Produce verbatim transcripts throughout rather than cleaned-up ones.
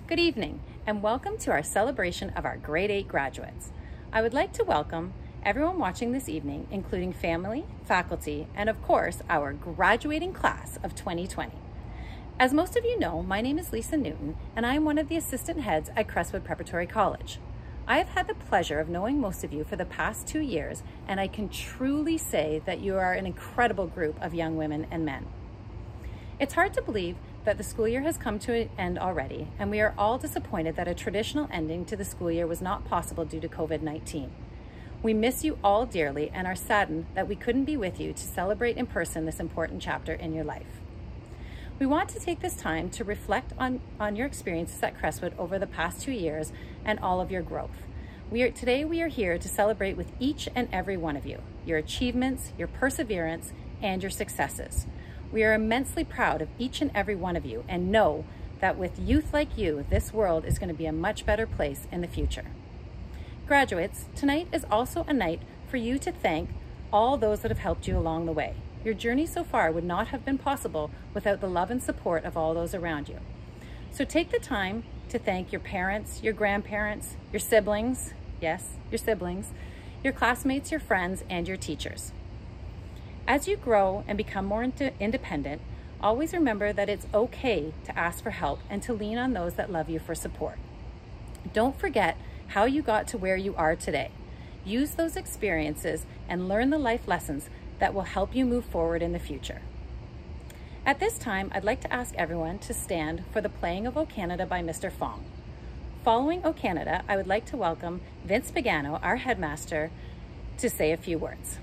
Good evening, and welcome to our celebration of our grade eight graduates. I would like to welcome everyone watching this evening, including family, faculty, and of course, our graduating class of twenty twenty. As most of you know, my name is Lisa Newton, and I am one of the assistant heads at Crestwood Preparatory College. I have had the pleasure of knowing most of you for the past two years, and I can truly say that you are an incredible group of young women and men. It's hard to believe that the school year has come to an end already, and we are all disappointed that a traditional ending to the school year was not possible due to COVID nineteen. We miss you all dearly and are saddened that we couldn't be with you to celebrate in person this important chapter in your life. We want to take this time to reflect on, on your experiences at Crestwood over the past two years and all of your growth. We are, today we are here to celebrate with each and every one of you, your achievements, your perseverance, and your successes. We are immensely proud of each and every one of you and know that with youth like you, this world is going to be a much better place in the future. Graduates, tonight is also a night for you to thank all those that have helped you along the way. Your journey so far would not have been possible without the love and support of all those around you. So take the time to thank your parents, your grandparents, your siblings, yes, your siblings, your classmates, your friends, and your teachers. As you grow and become more independent, always remember that it's okay to ask for help and to lean on those that love you for support. Don't forget how you got to where you are today. Use those experiences and learn the life lessons that will help you move forward in the future. At this time, I'd like to ask everyone to stand for the playing of O Canada by Mister Fong. Following O Canada, I would like to welcome Vince Pagano, our headmaster, to say a few words.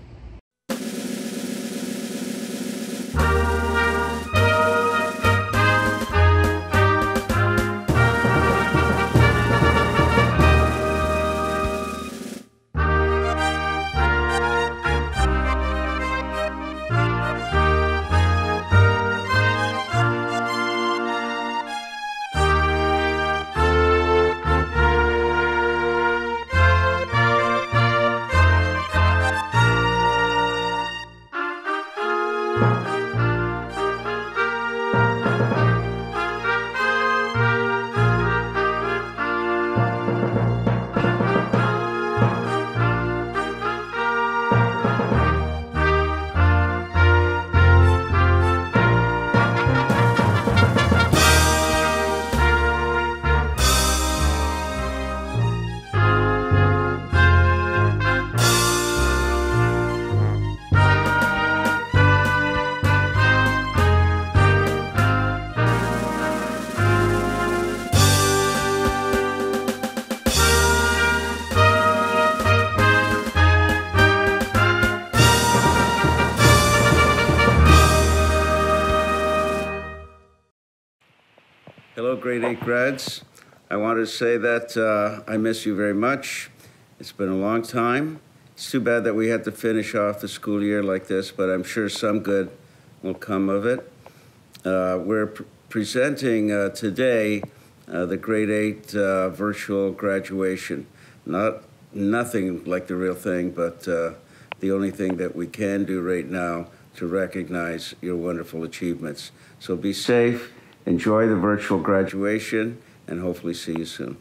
Hello, grade eight grads. I wanted to say that uh, I miss you very much. It's been a long time. It's too bad that we had to finish off the school year like this, but I'm sure some good will come of it. Uh, we're pr presenting uh, today uh, the grade eight uh, virtual graduation. Not nothing like the real thing, but uh, the only thing that we can do right now to recognize your wonderful achievements. So be safe. Enjoy the virtual graduation, and hopefully see you soon.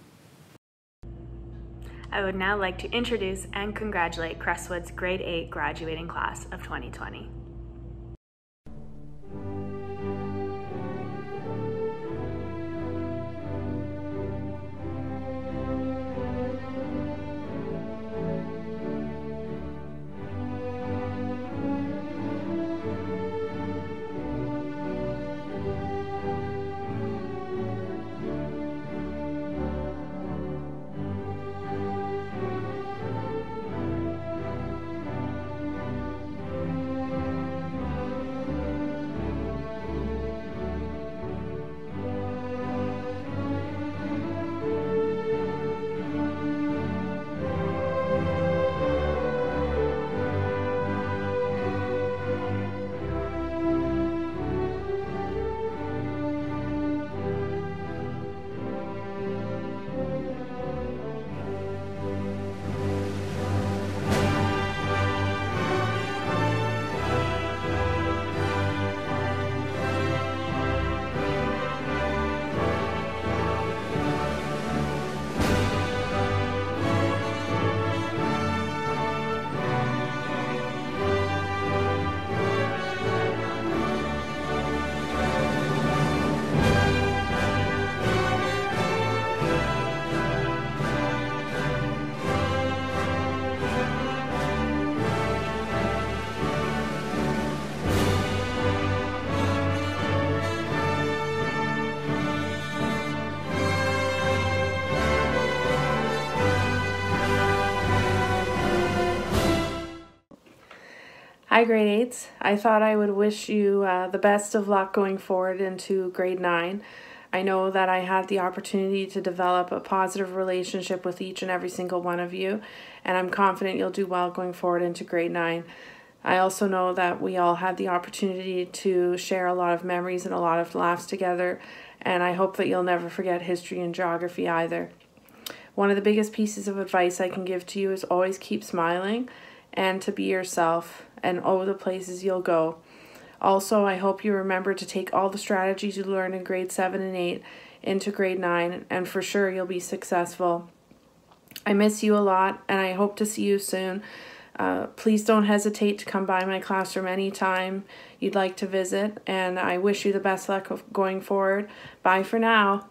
I would now like to introduce and congratulate Crestwood's grade eight graduating class of twenty twenty. Hi, grade eights. I thought I would wish you uh, the best of luck going forward into grade nine. I know that I had the opportunity to develop a positive relationship with each and every single one of you, and I'm confident you'll do well going forward into grade nine. I also know that we all had the opportunity to share a lot of memories and a lot of laughs together, and I hope that you'll never forget history and geography either. One of the biggest pieces of advice I can give to you is always keep smiling and to be yourself and oh the places you'll go. Also, I hope you remember to take all the strategies you learned in grade seven and eight into grade nine, and for sure you'll be successful. I miss you a lot, and I hope to see you soon. Uh, please don't hesitate to come by my classroom anytime you'd like to visit, and I wish you the best luck of going forward. Bye for now.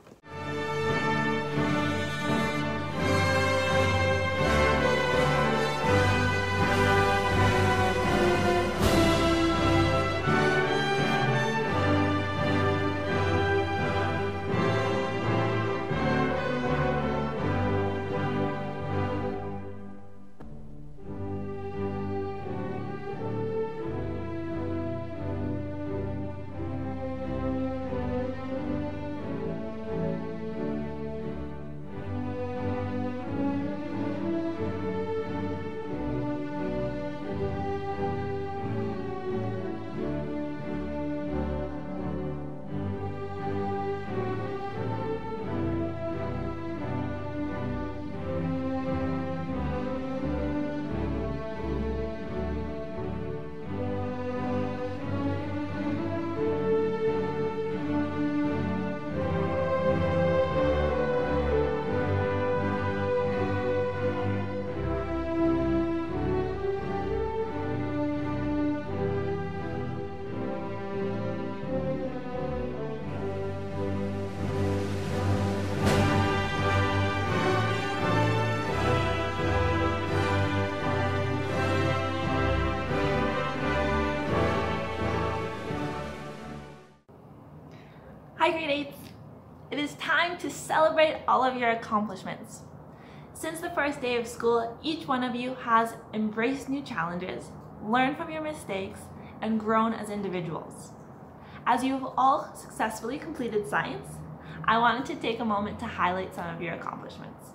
Hi grade eights! It is time to celebrate all of your accomplishments. Since the first day of school, each one of you has embraced new challenges, learned from your mistakes, and grown as individuals. As you have all successfully completed science, I wanted to take a moment to highlight some of your accomplishments.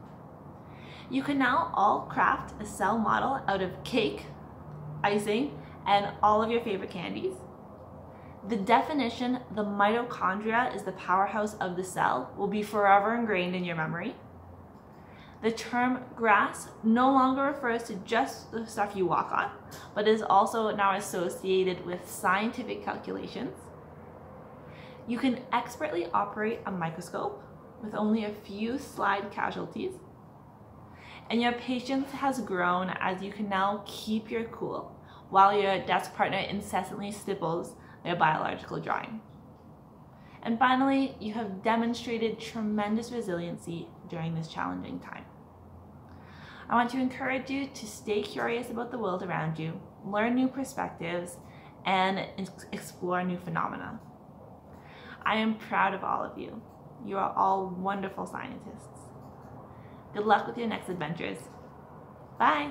You can now all craft a cell model out of cake, icing, and all of your favorite candies. The definition, the mitochondria is the powerhouse of the cell, will be forever ingrained in your memory. The term grass no longer refers to just the stuff you walk on, but is also now associated with scientific calculations. You can expertly operate a microscope with only a few slide casualties. And your patience has grown as you can now keep your cool while your desk partner incessantly stipples their biological drawing. And finally, you have demonstrated tremendous resiliency during this challenging time. I want to encourage you to stay curious about the world around you, learn new perspectives, and explore new phenomena. I am proud of all of you. You are all wonderful scientists. Good luck with your next adventures. Bye!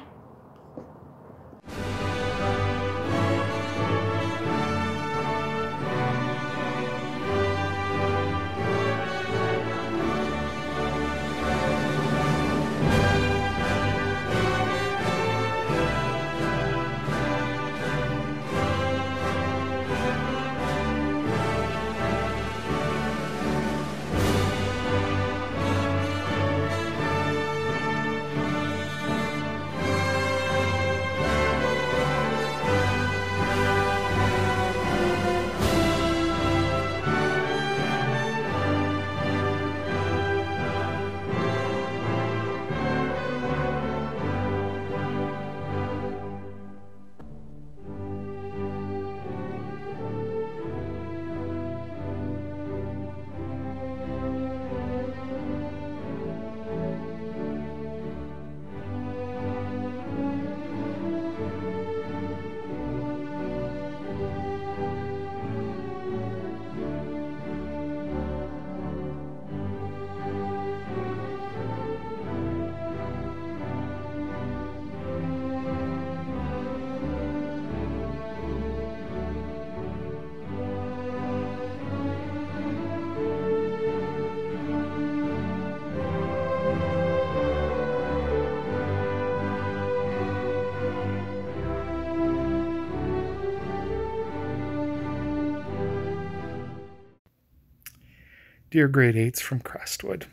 dear grade eights from Crestwood,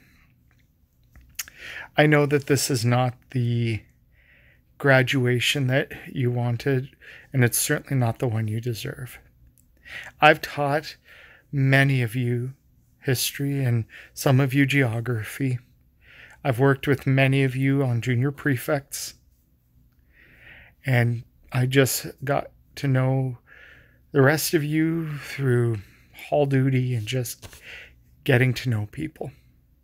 I know that this is not the graduation that you wanted, and it's certainly not the one you deserve. I've taught many of you history and some of you geography. I've worked with many of you on junior prefects, and I just got to know the rest of you through hall duty and just getting to know people.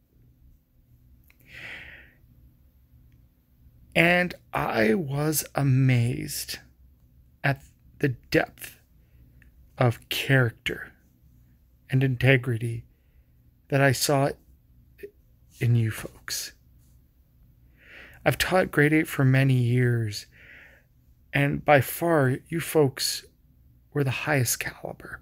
And I was amazed at the depth of character and integrity that I saw in you folks. I've taught grade eight for many years, and by far, you folks were the highest caliber.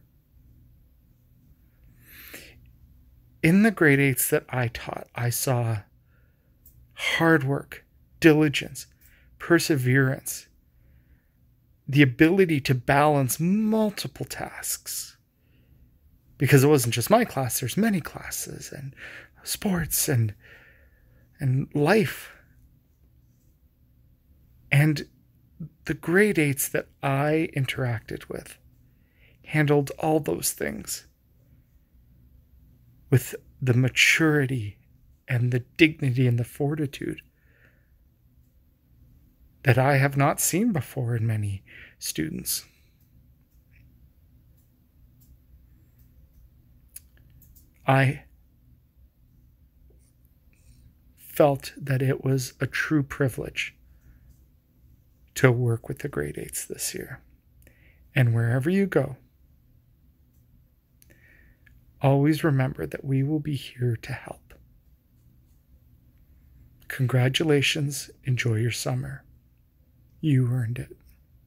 In the grade eights that I taught, I saw hard work, diligence, perseverance, the ability to balance multiple tasks. Because it wasn't just my class, there's many classes, and sports, and, and life. And the grade eights that I interacted with handled all those things with the maturity and the dignity and the fortitude that I have not seen before in many students. I felt that it was a true privilege to work with the grade eights this year. And wherever you go, always remember that we will be here to help. Congratulations. Enjoy your summer. You earned it.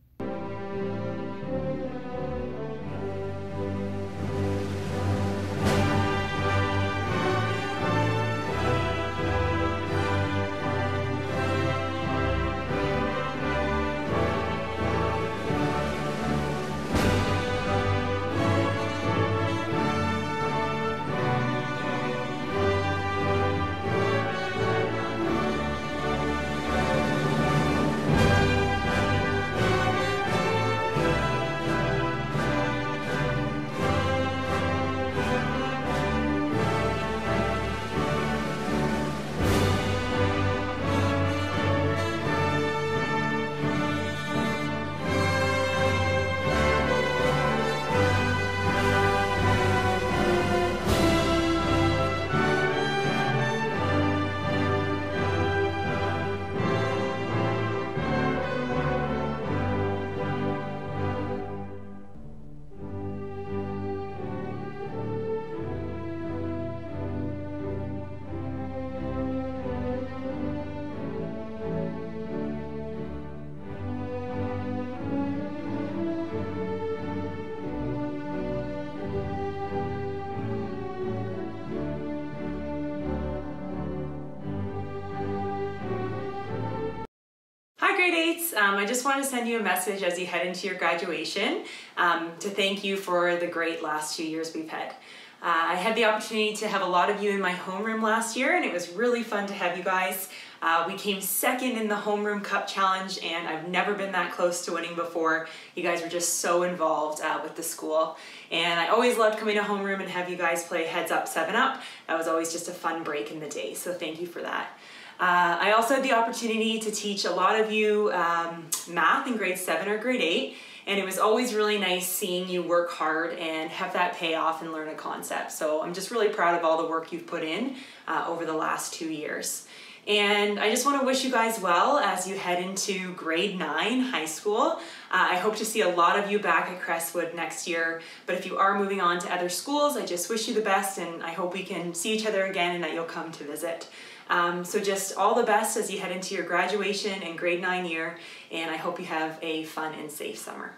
Grade eights, um, I just want to send you a message as you head into your graduation um, to thank you for the great last two years we've had. Uh, I had the opportunity to have a lot of you in my homeroom last year, and it was really fun to have you guys. Uh, we came second in the Homeroom Cup Challenge, and I've never been that close to winning before. You guys were just so involved uh, with the school. And I always loved coming to homeroom and have you guys play Heads Up, Seven Up. That was always just a fun break in the day, so thank you for that. Uh, I also had the opportunity to teach a lot of you um, math in grade seven or grade eight, and it was always really nice seeing you work hard and have that pay off and learn a concept. So I'm just really proud of all the work you've put in uh, over the last two years. And I just want to wish you guys well as you head into grade nine high school. Uh, I hope to see a lot of you back at Crestwood next year, but if you are moving on to other schools, I just wish you the best, and I hope we can see each other again and that you'll come to visit. Um, so just all the best as you head into your graduation and grade nine year, and I hope you have a fun and safe summer.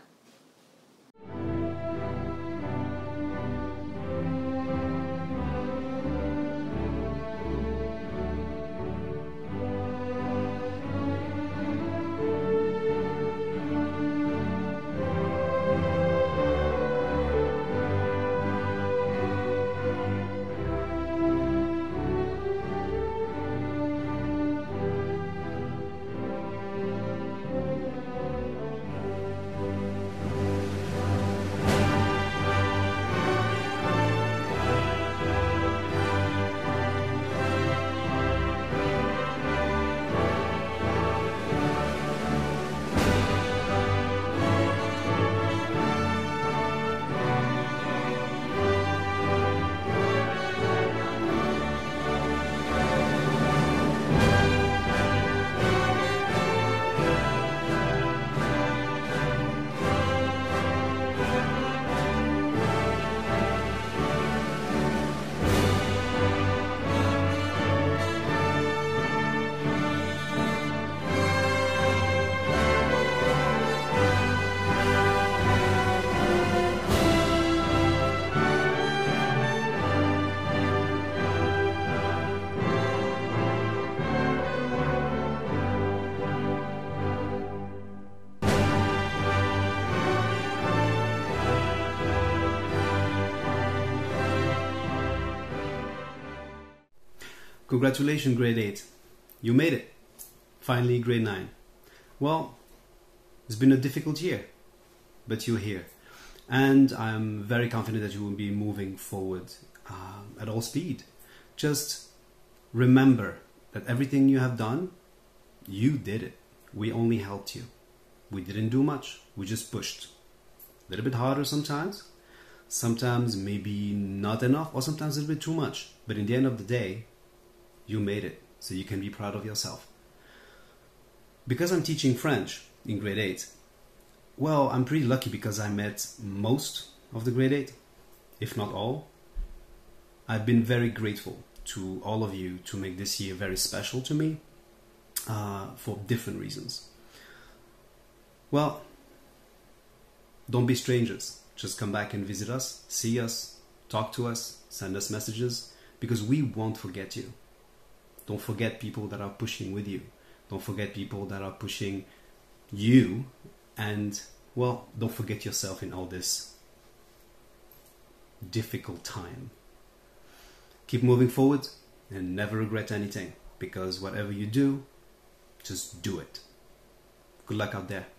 Congratulations, grade eight. You made it. Finally, grade nine. Well, it's been a difficult year, but you're here. And I'm very confident that you will be moving forward uh, at all speed. Just remember that everything you have done, you did it. We only helped you. We didn't do much. We just pushed. A little bit harder sometimes. Sometimes maybe not enough, or sometimes a little bit too much. But in the end of the day, you made it. So you can be proud of yourself. Because I'm teaching French in grade eight, well, I'm pretty lucky because I met most of the grade eight, if not all. I've been very grateful to all of you to make this year very special to me uh, for different reasons. Well, don't be strangers. Just come back and visit us, see us, talk to us, send us messages, because we won't forget you. Don't forget people that are pushing with you. Don't forget people that are pushing you. And, well, don't forget yourself in all this difficult time. Keep moving forward and never regret anything, because whatever you do, just do it. Good luck out there.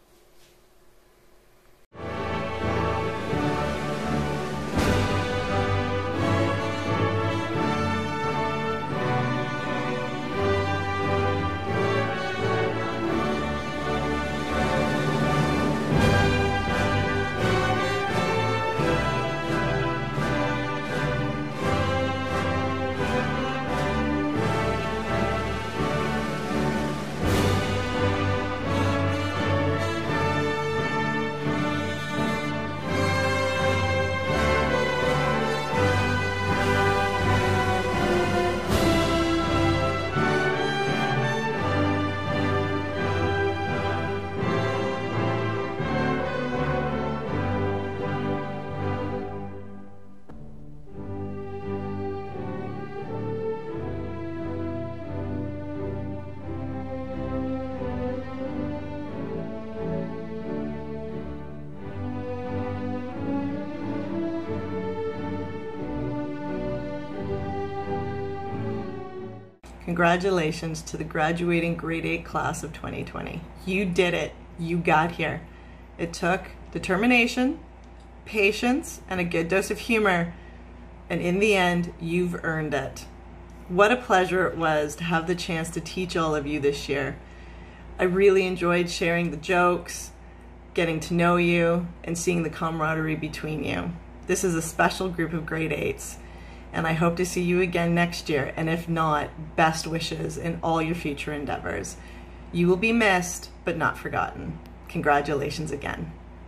Congratulations to the graduating grade eight class of twenty twenty. You did it. You got here. It took determination, patience, and a good dose of humor, and in the end, you've earned it. What a pleasure it was to have the chance to teach all of you this year. I really enjoyed sharing the jokes, getting to know you, and seeing the camaraderie between you. This is a special group of grade eights. And I hope to see you again next year, and if not, best wishes in all your future endeavors. You will be missed, but not forgotten. Congratulations again.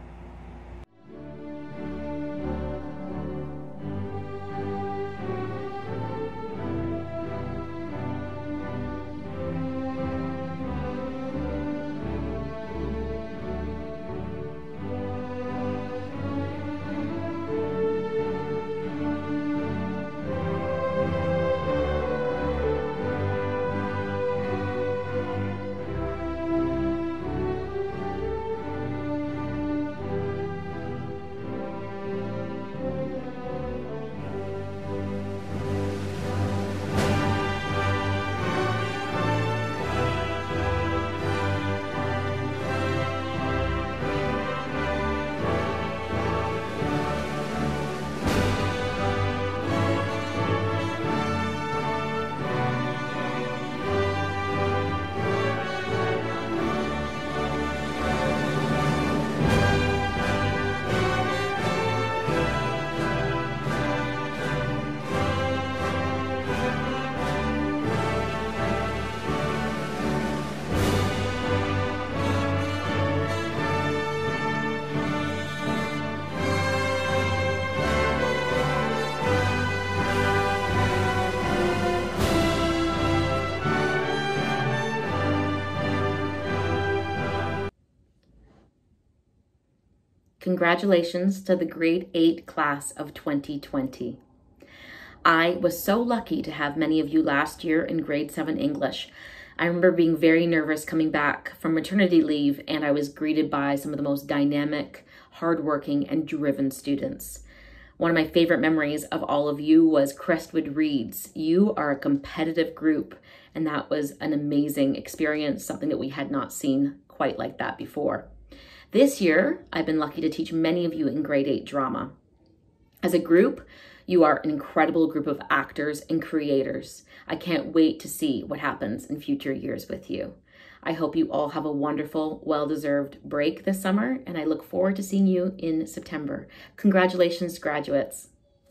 Congratulations to the grade eight class of twenty twenty. I was so lucky to have many of you last year in grade seven English. I remember being very nervous coming back from maternity leave, and I was greeted by some of the most dynamic, hardworking, and driven students. One of my favorite memories of all of you was Crestwood Reads. You are a competitive group, and that was an amazing experience, something that we had not seen quite like that before. This year, I've been lucky to teach many of you in grade eight drama. As a group, you are an incredible group of actors and creators. I can't wait to see what happens in future years with you. I hope you all have a wonderful, well-deserved break this summer, and I look forward to seeing you in September. Congratulations, graduates.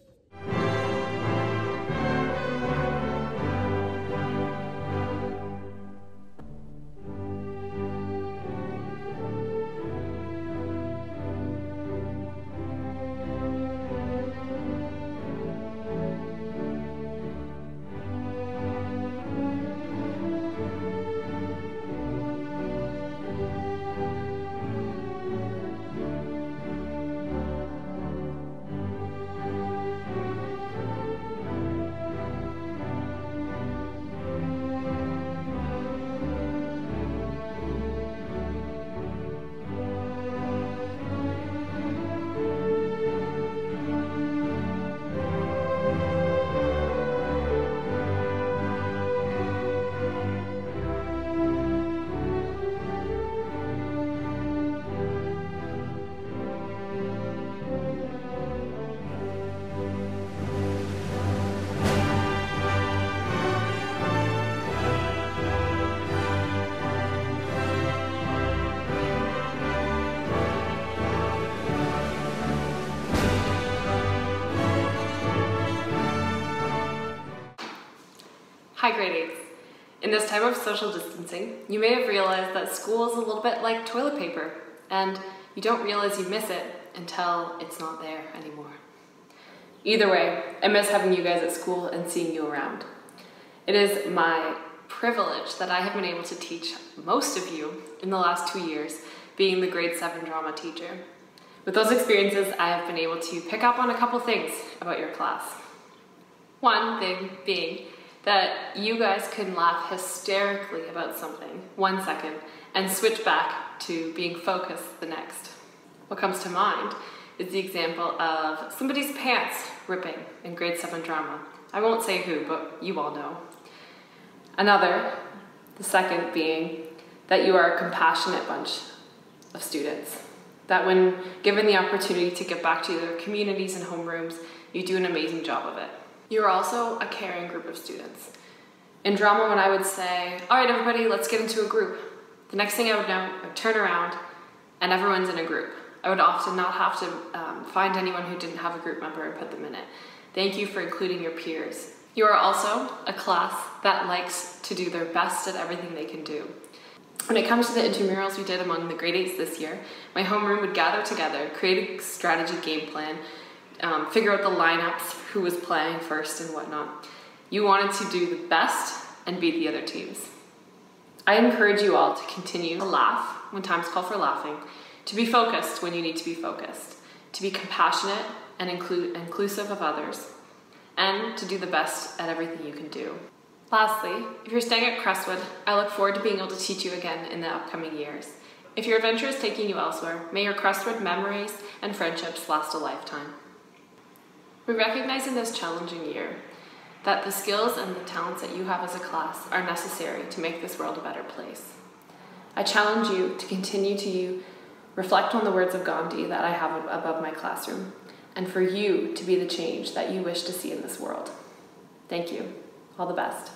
Hi grade eights. In this time of social distancing, you may have realized that school is a little bit like toilet paper, and you don't realize you miss it until it's not there anymore. Either way, I miss having you guys at school and seeing you around. It is my privilege that I have been able to teach most of you in the last two years, being the grade seven drama teacher. With those experiences, I have been able to pick up on a couple things about your class. One thing being that you guys can laugh hysterically about something one second and switch back to being focused the next. What comes to mind is the example of somebody's pants ripping in grade seven drama. I won't say who, but you all know. Another, the second being that you are a compassionate bunch of students. That when given the opportunity to get back to your communities and homerooms, you do an amazing job of it. You're also a caring group of students. In drama, when I would say, all right, everybody, let's get into a group, the next thing I would know, I would turn around and everyone's in a group. I would often not have to um, find anyone who didn't have a group member and put them in it. Thank you for including your peers. You are also a class that likes to do their best at everything they can do. When it comes to the intramurals we did among the grade eights this year, my homeroom would gather together, create a strategy game plan, Um, figure out the lineups, who was playing first and whatnot. You wanted to do the best and beat the other teams. I encourage you all to continue to laugh when times call for laughing, to be focused when you need to be focused, to be compassionate and include, inclusive of others, and to do the best at everything you can do. Lastly, if you're staying at Crestwood, I look forward to being able to teach you again in the upcoming years. If your adventure is taking you elsewhere, may your Crestwood memories and friendships last a lifetime. We recognize in this challenging year that the skills and the talents that you have as a class are necessary to make this world a better place. I challenge you to continue to reflect on the words of Gandhi that I have above my classroom, and for you to be the change that you wish to see in this world. Thank you. All the best.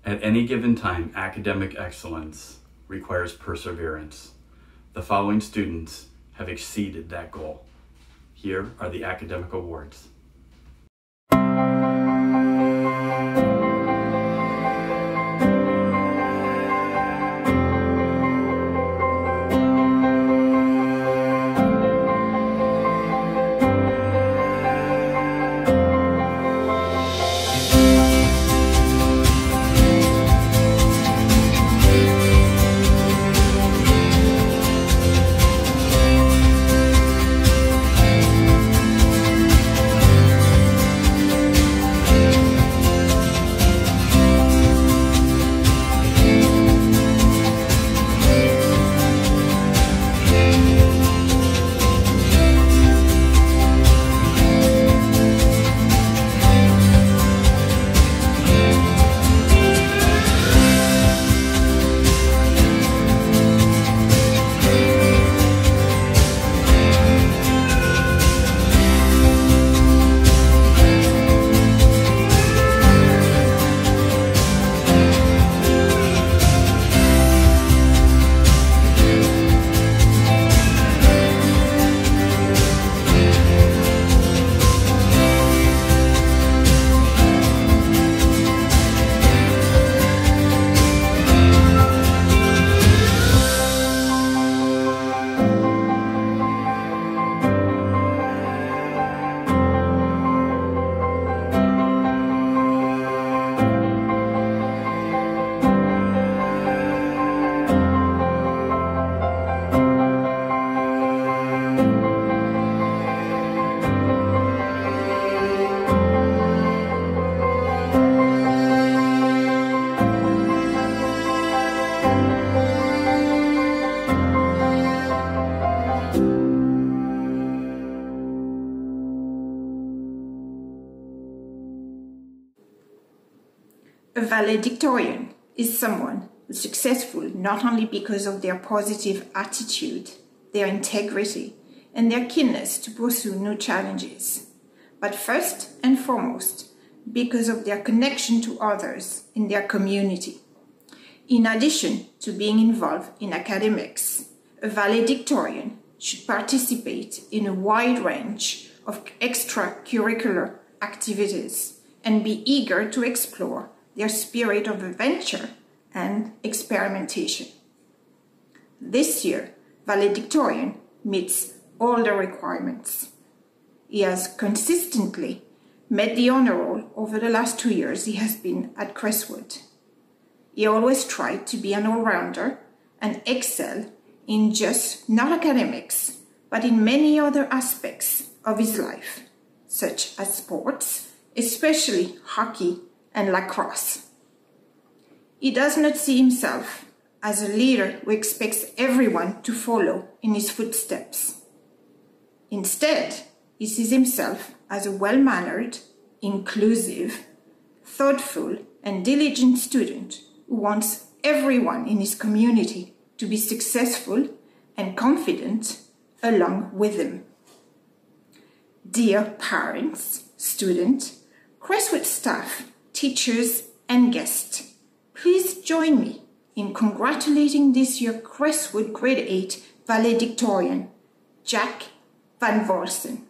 At any given time, academic excellence requires perseverance. The following students have exceeded that goal. Here are the academic awards. A valedictorian is someone who's successful not only because of their positive attitude, their integrity, and their keenness to pursue new challenges, but first and foremost because of their connection to others in their community. In addition to being involved in academics, a valedictorian should participate in a wide range of extracurricular activities and be eager to explore their spirit of adventure and experimentation. This year, valedictorian meets all the requirements. He has consistently met the honor roll over the last two years he has been at Crestwood. He always tried to be an all-rounder and excel in just not academics, but in many other aspects of his life, such as sports, especially hockey and lacrosse. He does not see himself as a leader who expects everyone to follow in his footsteps. Instead, he sees himself as a well-mannered, inclusive, thoughtful, and diligent student who wants everyone in his community to be successful and confident along with him. Dear parents, students, Crestwood staff, teachers, and guests, please join me in congratulating this year Crestwood Grade eight valedictorian, Jack Van Volsen.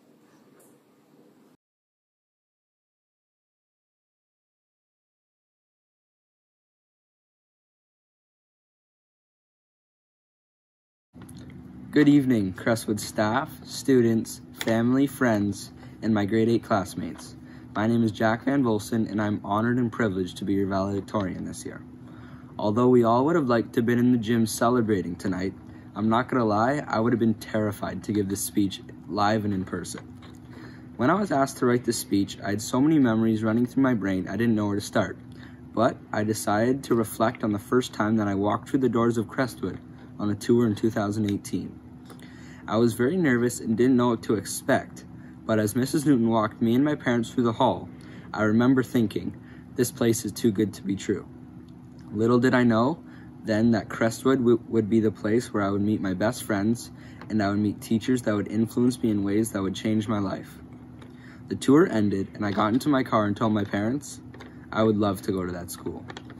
Good evening, Crestwood staff, students, family, friends, and my grade eight classmates. My name is Jack Van Volsen, and I'm honored and privileged to be your valedictorian this year. Although we all would have liked to have been in the gym celebrating tonight, I'm not gonna lie, I would have been terrified to give this speech live and in person. When I was asked to write this speech, I had so many memories running through my brain I didn't know where to start. But I decided to reflect on the first time that I walked through the doors of Crestwood on a tour in two thousand eighteen. I was very nervous and didn't know what to expect, but as Missus Newton walked me and my parents through the hall, I remember thinking, this place is too good to be true. Little did I know then that Crestwood w- would be the place where I would meet my best friends, and I would meet teachers that would influence me in ways that would change my life. The tour ended, and I got into my car and told my parents I would love to go to that school.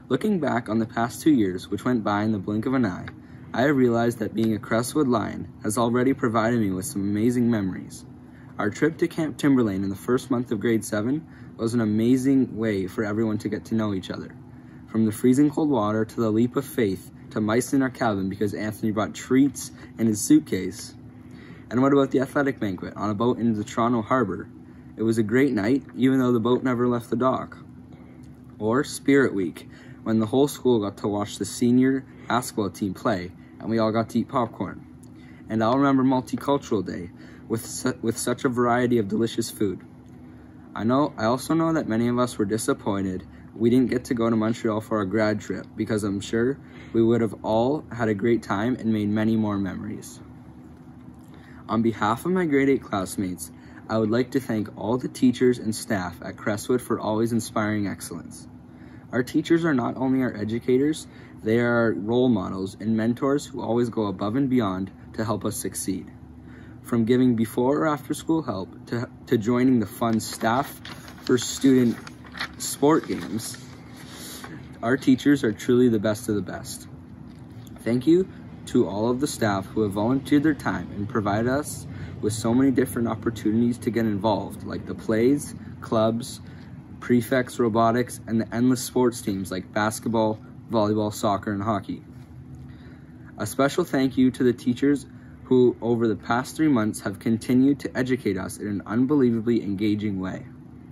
Looking back on the past two years, which went by in the blink of an eye, I have realized that being a Crestwood Lion has already provided me with some amazing memories. Our trip to Camp Timberlane in the first month of grade seven was an amazing way for everyone to get to know each other. From the freezing cold water to the leap of faith to mice in our cabin because Anthony brought treats in his suitcase. And what about the athletic banquet on a boat in the Toronto Harbor? It was a great night, even though the boat never left the dock. Or Spirit Week, when the whole school got to watch the senior basketball team play and we all got to eat popcorn. And I'll remember Multicultural Day with, su with such a variety of delicious food. I know. I also know that many of us were disappointed we didn't get to go to Montreal for our grad trip because I'm sure we would have all had a great time and made many more memories. On behalf of my grade eight classmates, I would like to thank all the teachers and staff at Crestwood for always inspiring excellence. Our teachers are not only our educators, they are our role models and mentors who always go above and beyond to help us succeed. From giving before or after school help to, to joining the fun staff for student sport games, our teachers are truly the best of the best. Thank you to all of the staff who have volunteered their time and provided us with so many different opportunities to get involved, like the plays, clubs, prefects, robotics, and the endless sports teams like basketball, volleyball, soccer, and hockey. A special thank you to the teachers who, over the past three months, have continued to educate us in an unbelievably engaging way,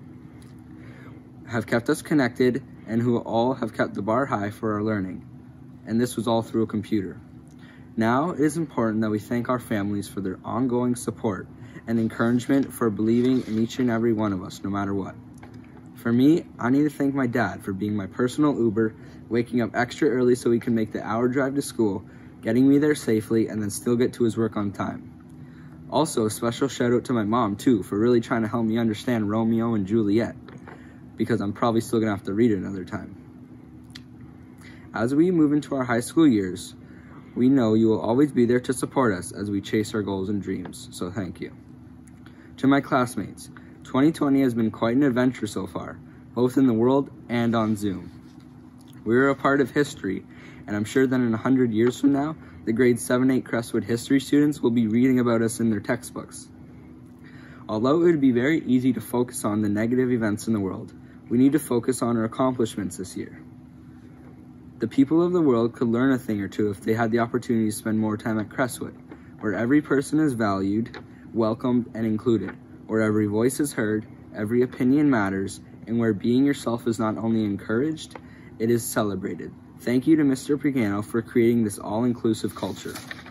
have kept us connected, and who all have kept the bar high for our learning. And this was all through a computer. Now, it is important that we thank our families for their ongoing support and encouragement for believing in each and every one of us, no matter what. For me, I need to thank my dad for being my personal Uber, waking up extra early so he can make the hour drive to school, getting me there safely, and then still get to his work on time. Also, a special shout out to my mom, too, for really trying to help me understand Romeo and Juliet, because I'm probably still going to have to read it another time. As we move into our high school years, we know you will always be there to support us as we chase our goals and dreams, so thank you. To my classmates, twenty twenty has been quite an adventure so far, both in the world and on Zoom. We are a part of history, and I'm sure that in one hundred years from now, the grade seven eight Crestwood history students will be reading about us in their textbooks. Although it would be very easy to focus on the negative events in the world, we need to focus on our accomplishments this year. The people of the world could learn a thing or two if they had the opportunity to spend more time at Crestwood, where every person is valued, welcomed, and included, where every voice is heard, every opinion matters, and where being yourself is not only encouraged, it is celebrated. Thank you to Mister Pagano for creating this all-inclusive culture.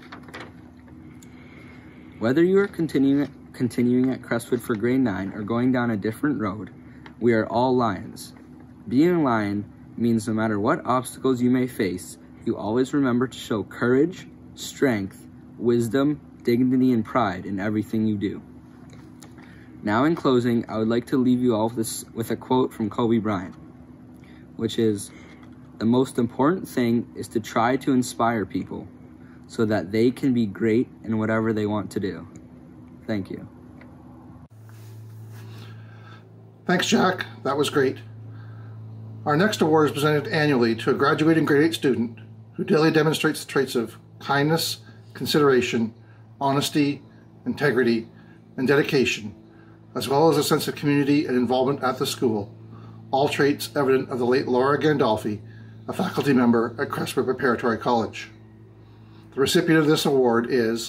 Whether you are continuing, continuing at Crestwood for grade nine or going down a different road, we are all lions. Being a lion means no matter what obstacles you may face, you always remember to show courage, strength, wisdom, dignity, and pride in everything you do. Now in closing, I would like to leave you all with, this, with a quote from Kobe Bryant, which is, "The most important thing is to try to inspire people so that they can be great in whatever they want to do." Thank you. Thanks, Jack. That was great. Our next award is presented annually to a graduating grade eight student who daily demonstrates the traits of kindness, consideration, honesty, integrity, and dedication, as well as a sense of community and involvement at the school, all traits evident of the late Laura Gandolfi, a faculty member at Crestwood Preparatory College. The recipient of this award is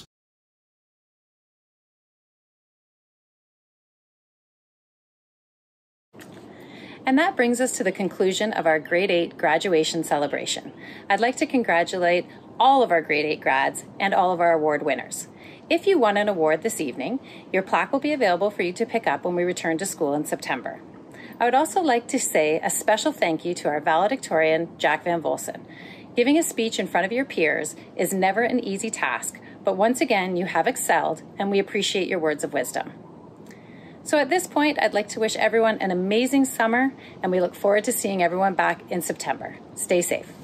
And that brings us to the conclusion of our grade eight graduation celebration. I'd like to congratulate all of our grade eight grads and all of our award winners. If you won an award this evening, your plaque will be available for you to pick up when we return to school in September. I would also like to say a special thank you to our valedictorian, Jack Van Volsen. Giving a speech in front of your peers is never an easy task, but once again, you have excelled, and we appreciate your words of wisdom. So at this point, I'd like to wish everyone an amazing summer, and we look forward to seeing everyone back in September. Stay safe.